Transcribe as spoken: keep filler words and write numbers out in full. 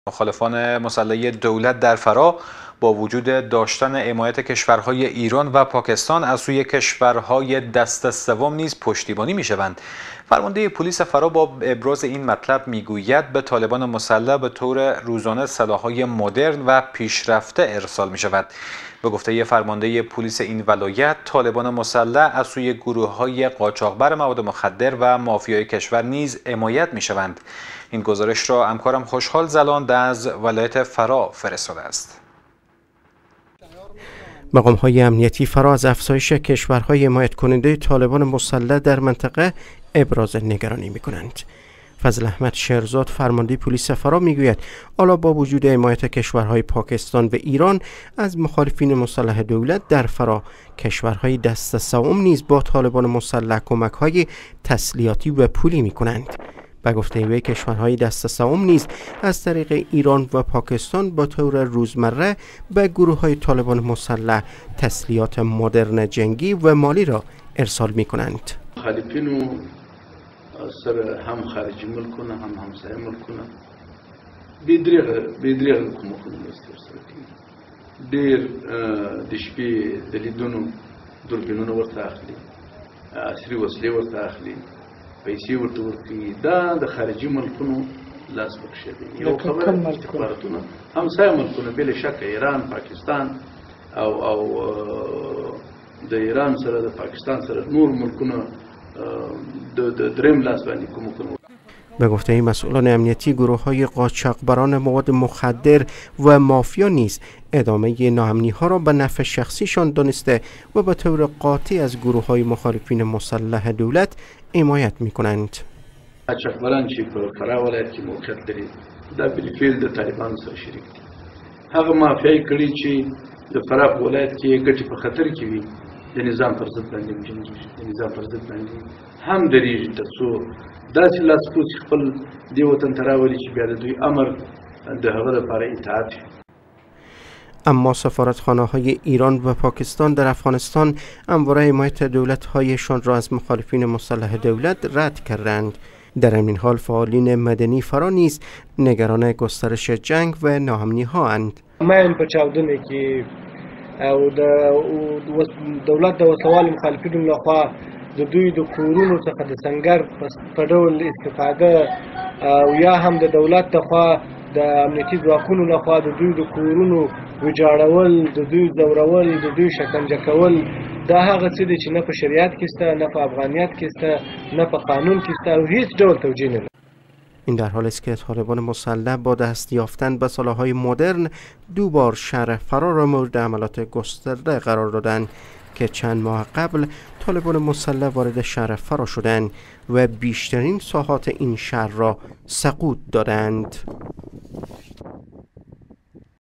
مخالفان مسلح دولت در فرا با وجود داشتن حمایت کشورهای ایران و پاکستان از سوی کشورهای دست سوم نیز پشتیبانی می‌شوند. فرمانده پلیس فرا با ابراز این مطلب میگوید به طالبان مسلح به طور روزانه سلاح‌های مدرن و پیشرفته ارسال می‌شود. به گفته فرمانده پلیس این ولایت، طالبان مسلح از سوی گروه‌های قاچاقبر مواد مخدر و مافیای کشور نیز حمایت می‌شوند. این گزارش را همکارم خوشحال زلاند از ولایت فرا فرستاده است. مقام‌های امنیتی فرا از افزایش کشورهای حمایت کننده طالبان مسلح در منطقه ابراز نگرانی می‌کنند. فضل احمد شهرزاد فرمانده پلیس فرا میگوید حالا با وجود حمایت کشورهای پاکستان و ایران از مخالفین مسلح دولت در فرا، کشورهای دست سوم نیز با طالبان مسلح کمک‌های تسلیحاتی و پولی می‌کنند. به گفته وی کشورهای دست سوم نیز از طریق ایران و پاکستان با طور روزمره به گروه‌های طالبان مسلح تسلیحات مدرن جنگی و مالی را ارسال می‌کنند. مخالفینو سر هم خارجي ملکونه هم همسایه ملکونه بيدريغه بيدريغه کومکونه مسترسل کوي ډېر د شپې د لیدونو دوربینونه ورته اخلي، عصري وسلې ورته اخلي، پیسې ورته ورکوي. دا د خارجي ملکونو لاس پکښې دی. یو خبره استخباراتونه همسایه ملکونه بلا شک ایران، پاکستان او او د ایران سره د پاکستان سره نور ملکونه به گفته این مسئولان امنیتی، گروه های قاچاقبران مواد مخدر و مافیا نیز ادامه ناامنی ها را به نفع شخصیشان دانسته و به طور قاطع از گروه های مخالفین مسلح دولت حمایت می کنند. قاچاقبران چې په فرا ولایت کې موقعیت لري دا بالفعل د طالبانو سره شریک دي. هغه مافیایي کړي چې د فرا په ولایت کې ګټې په خطر کې وي د نظام پر ضد باندې وجنګېږي، د نظام پر ضد باندې هم درېږي تر څو داسې لاسپوڅ خپل دې وطن ته راولي چې بیا د دوی امر د هغه لپاره اطاعت وي. اما سفارتخانه‌های ایران و پاکستان در افغانستان همواره حمایت دولت‌هایشان را از مخالفین مسلح دولت رد کردند. در این حال فعالین مدنی فرا نیز نگران گسترش جنگ و ناامنی‌ها اند. ما په چاودنه کې او د دولت د وسوال مخالفینو لخوا د دوی د کورونو څخه د سنگر په ډول استفاده او یا هم د دولت لخوا د امنیتي ځواکونو لخوا د دوی د کورونو ویجاړول، د دوی ځورول، د دوی شکنجه کول، دا هغه څه دي چې نه په شریعت کې شته، نه په افغانیت کې شته، نه په قانون کې شته او هیڅ ډول توجیه نه. این در حالی است که طالبان مسلح با دست یافتن به سلاح‌های مدرن دو بار شهر فرا را مورد حملات گسترده قرار دادند که چند ماه قبل طالبان مسلح وارد شهر فرا شدند و بیشترین ساحات این شهر را سقوط دادند.